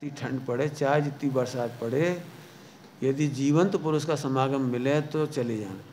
जितनी ठंड पड़े, चाहे जितनी बरसात पड़े, यदि जीवंत पुरुष का समागम मिले तो चले जाना।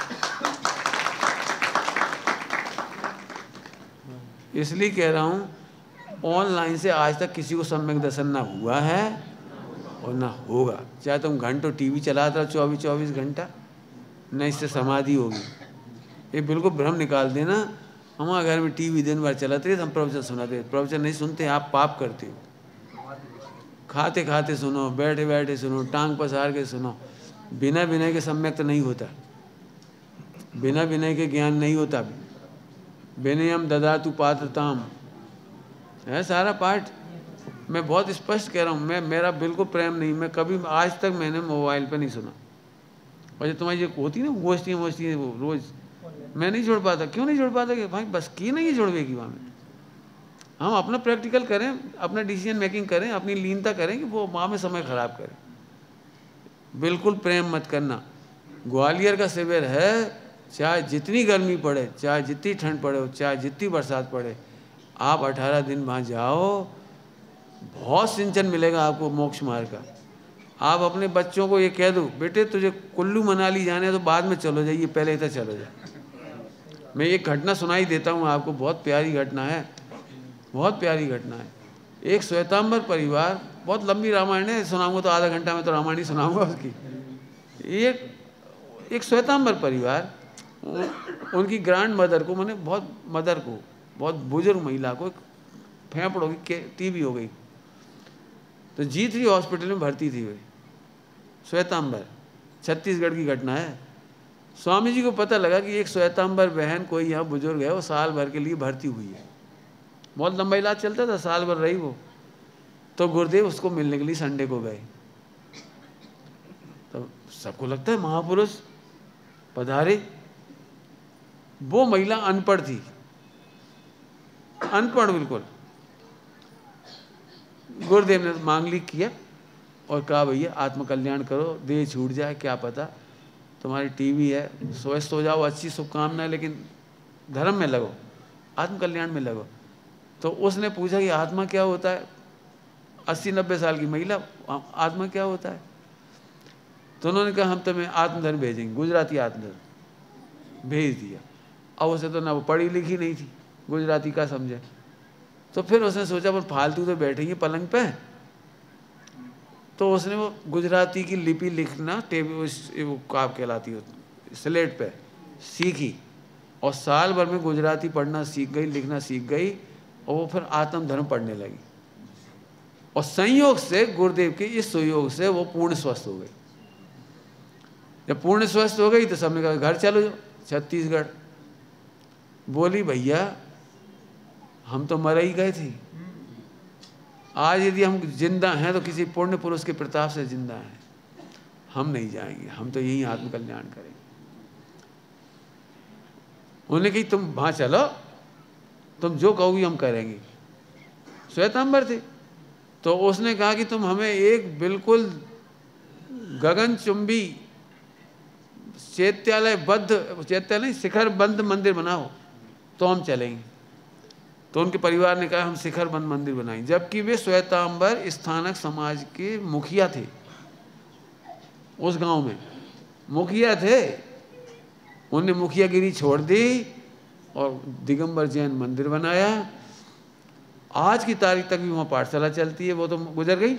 इसलिए कह रहा हूँ, ऑनलाइन से आज तक किसी को सम्यक दर्शन ना हुआ है और ना होगा। चाहे तुम घंटों टीवी चलाता रहो 24-24 घंटा, न इससे समाधि होगी। ये बिल्कुल भ्रम निकाल देना। हमारे घर में टीवी दिन भर चलाते रहे, हम प्रवचन सुनाते, प्रवचन नहीं सुनते, आप पाप करते हो। खाते खाते सुनो, बैठे बैठे सुनो, टांग पसार के सुनो। बिना विनय के सम्यक तो नहीं होता, बिना विनय के ज्ञान नहीं होता। विनयम ददातु पात्रताम है सारा पाठ। मैं बहुत स्पष्ट कह रहा हूँ, मेरा बिल्कुल प्रेम नहीं, मैं कभी आज तक मैंने मोबाइल पे नहीं सुना। और जो तुम्हारी जो होती ना गोष्ठियाँ वोष्ठियाँ वो रोज़, मैं नहीं जोड़ पाता। क्यों नहीं जोड़ पाता? कि भाई बस की नहीं जोड़वेगी वहाँ में। हम अपना प्रैक्टिकल करें, अपना डिसीजन मेकिंग करें, अपनी लीनता करें कि वो वहाँ में समय खराब करें। बिल्कुल प्रेम मत करना। ग्वालियर का शिविर है, चाहे जितनी गर्मी पड़े, चाहे जितनी ठंड पड़े, चाहे जितनी बरसात पड़े, आप 18 दिन वहाँ जाओ, बहुत सिंचन मिलेगा आपको मोक्ष मार्ग का। आप अपने बच्चों को ये कह दो, बेटे तुझे कुल्लू मनाली जाने तो बाद में चलो जाइए, पहले इधर चलो जाए। मैं एक घटना सुनाई देता हूँ आपको, बहुत प्यारी घटना है, बहुत प्यारी घटना है। एक श्वेतांबर परिवार, बहुत लंबी रामायण है, सुनाऊंगा तो आधा घंटा में तो रामायण ही सुनाऊंगा उसकी। एक श्वेतांबर परिवार, उनकी ग्रैंड मदर को, मैंने बहुत मदर को, बहुत बुजुर्ग महिला को फेफड़ों की टीबी हो गई, तो G3 हॉस्पिटल में भर्ती थी वे। श्वेतांबर, छत्तीसगढ़ की घटना है। स्वामी जी को पता लगा कि एक श्वेतांबर बहन कोई यहाँ बुजुर्ग है, वो साल भर के लिए भर्ती हुई है। बहुत लंबा इलाज चलता था, साल भर रही वो। तो गुरुदेव उसको मिलने के लिए संडे को गए। तो सबको लगता है महापुरुष पधारे। वो महिला अनपढ़ थी, अनपढ़ बिल्कुल। गुरुदेव ने मांगलिक किया और कहा भैया आत्मकल्याण करो, देह छूट जाए, क्या पता तुम्हारी टीवी है, स्वस्थ हो जाओ, अच्छी शुभकामनाएं, लेकिन धर्म में लगो, आत्मकल्याण में लगो। तो उसने पूछा कि आत्मा क्या होता है? 80-90 साल की महिला, आत्मा क्या होता है? तो उन्होंने कहा हम तुम्हें आत्मधर्म भेजेंगे, गुजराती आत्मधर्म भेज दिया। अब उसे तो ना वो पढ़ी लिखी नहीं थी, गुजराती का समझे। तो फिर उसने सोचा पर फालतू तो बैठेंगे पलंग पे, तो उसने वो गुजराती की लिपि लिखना, वो काप कहलाती हो, स्लेट पे सीखी, और साल भर में गुजराती पढ़ना सीख गई, लिखना सीख गई, और वो फिर आत्मधर्म पढ़ने लगी। और संयोग से, गुरुदेव के इस सहयोग से वो पूर्ण स्वस्थ हो गई। जब पूर्ण स्वस्थ हो गई तो सबने कहा घर चलो जाओ छत्तीसगढ़। बोली भैया हम तो मर ही गए थे, आज यदि हम जिंदा हैं तो किसी पुण्य पुरुष के प्रताप से जिंदा हैं, हम नहीं जाएंगे, हम तो यही आत्मकल्याण करेंगे। उन्होंने कही तुम वहां चलो, तुम जो कहोगी हम करेंगे। श्वेतांबर थे। तो उसने कहा कि तुम हमें एक बिल्कुल गगनचुंबी चैत्यालय शिखर बंद मंदिर बनाओ तो हम चलेंगे। तो उनके परिवार ने कहा हम शिखर बंद मंदिर बनाएंगे, जबकि वे श्वेतांबर स्थानक समाज के मुखिया थे, उस गांव में मुखिया थे। उन्होंने मुखियागिरी छोड़ दी और दिगंबर जैन मंदिर बनाया। आज की तारीख तक भी वहाँ पाठशाला चलती है, वो तो गुजर गई।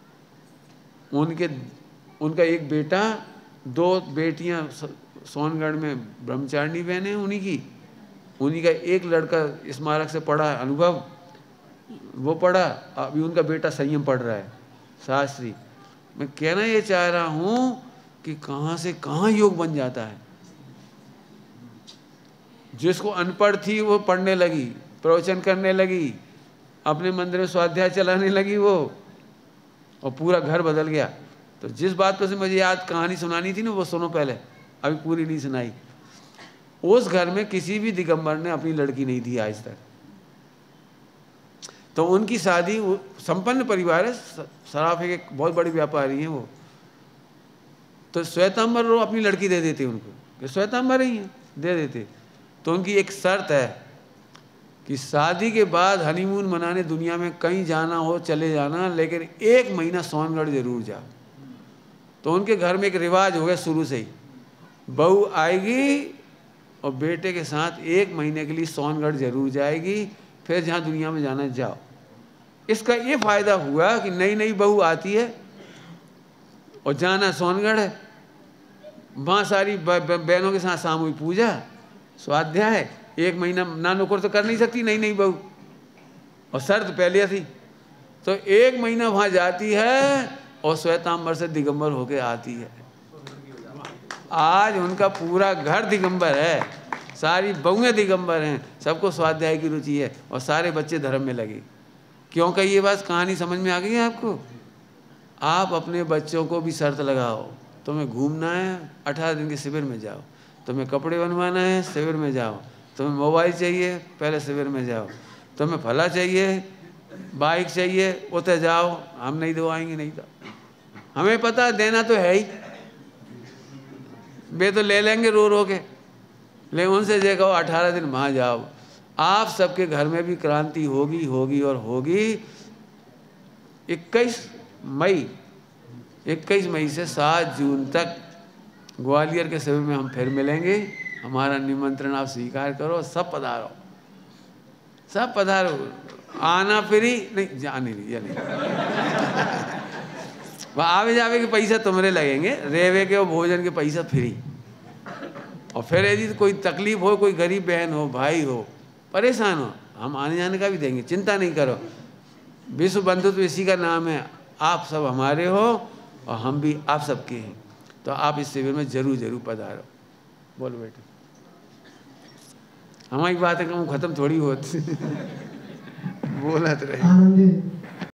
उनका एक बेटा, 2 बेटियाँ सोनगढ़ में ब्रह्मचारिणी बहन है उन्हीं का एक लड़का स्मारक से पढ़ा, अनुभव वो पढ़ा, अभी उनका बेटा संयम पढ़ रहा है, शास्त्री। मैं कहना ये चाह रहा हूँ कि कहाँ से कहाँ योग बन जाता है। जिसको अनपढ़ थी वो पढ़ने लगी, प्रवचन करने लगी, अपने मंदिर में स्वाध्याय चलाने लगी वो, और पूरा घर बदल गया। तो जिस बात पर से मुझे याद कहानी सुनानी थी ना, वो सुनो पहले, अभी पूरी नहीं सुनाई। उस घर में किसी भी दिगंबर ने अपनी लड़की नहीं दी आज तक। तो उनकी शादी, संपन्न परिवार है, सराफे के बहुत बड़े व्यापारी हैं वो। तो श्वेतांबर वो अपनी लड़की दे देते उनको, श्वेतांबर ही है, दे देते। तो उनकी एक शर्त है कि शादी के बाद हनीमून मनाने दुनिया में कहीं जाना हो चले जाना, लेकिन 1 महीना सोनगढ़ जरूर जाओ। तो उनके घर में एक रिवाज हो गया शुरू से ही, बहू आएगी और बेटे के साथ 1 महीने के लिए सोनगढ़ जरूर जाएगी, फिर जहाँ दुनिया में जाना जाओ। इसका ये फ़ायदा हुआ कि नई नई बहू आती है और जाना सोनगढ़ है, वहाँ सारी बहनों के साथ सामूहिक पूजा, स्वाध्याय, 1 महीना ना नुकुर तो कर नहीं सकती नई नई बहू, और शर्त पहले थी। तो 1 महीना वहाँ जाती है और श्वेतांबर से दिगंबर होके आती है। आज उनका पूरा घर दिगंबर है, सारी बहुएं दिगंबर हैं, सबको स्वाध्याय की रुचि है और सारे बच्चे धर्म में लगे। क्यों कही ये बात, कहानी समझ में आ गई है आपको? आप अपने बच्चों को भी शर्त लगाओ, तुम्हें घूमना है 18 दिन के शिविर में जाओ, तुम्हें कपड़े बनवाना है शिविर में जाओ, तुम्हें मोबाइल चाहिए पहले शिविर में जाओ, तुम्हें फला चाहिए, बाइक चाहिए उतर जाओ, हम नहीं दवाएंगे। नहीं तो हमें पता है देना तो है ही, वे तो ले लेंगे रो रो के, लेकिन उनसे जे कहो 18 दिन वहाँ जाओ। आप सबके घर में भी क्रांति होगी होगी और होगी। 21 मई से 7 जून तक ग्वालियर के शिविर में हम फिर मिलेंगे। हमारा निमंत्रण आप स्वीकार करो, सब पधारो, सब पधारो। आना फ्री नहीं, जाने नहीं वह आवे जावे के पैसा तुम्हारे लगेंगे, रेवे के और भोजन के पैसा फ्री। और फिर यदि कोई तकलीफ हो, कोई गरीब बहन हो, भाई हो, परेशान हो, हम आने जाने का भी देंगे, चिंता नहीं करो। विश्व बंधुत्व इसी का नाम है। आप सब हमारे हो और हम भी आप सबके हैं, तो आप इस शिविर में जरूर जरूर पधारो। बोलो बेटे, हमारी बातें कहूँ ख़त्म थोड़ी होती बोला तो रहे।